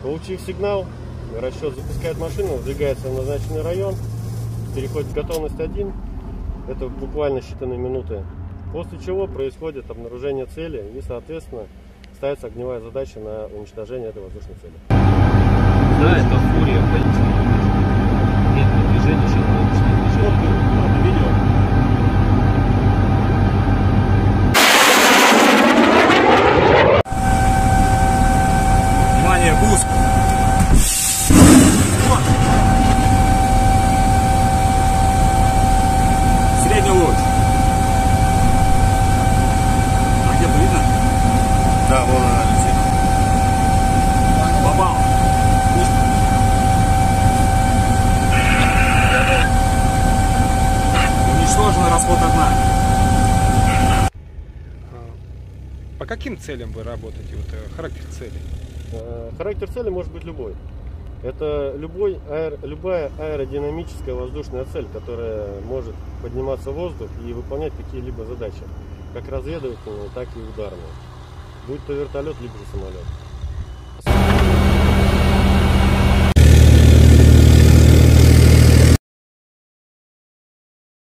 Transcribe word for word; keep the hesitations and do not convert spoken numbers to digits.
Получив сигнал, расчет запускает машину, выдвигается в назначенный район, переходит в готовность один. Это буквально считанные минуты. После чего происходит обнаружение цели и, соответственно, ставится огневая задача на уничтожение этой воздушной цели. Да, это фурия, конечно. Нет движения, сейчас будет движение. Это видео. Внимание, пуск! Средний луч. А где-то видно? Да, вон она летит. Попал. Уничтожен расход одна. По каким целям вы работаете? Вот, э, характер цели? Э, Характер цели может быть любой. Это любой аэро, любая аэродинамическая воздушная цель, которая может подниматься в воздух и выполнять какие-либо задачи, как разведывательные, так и ударные. Будь то вертолет, либо же самолет.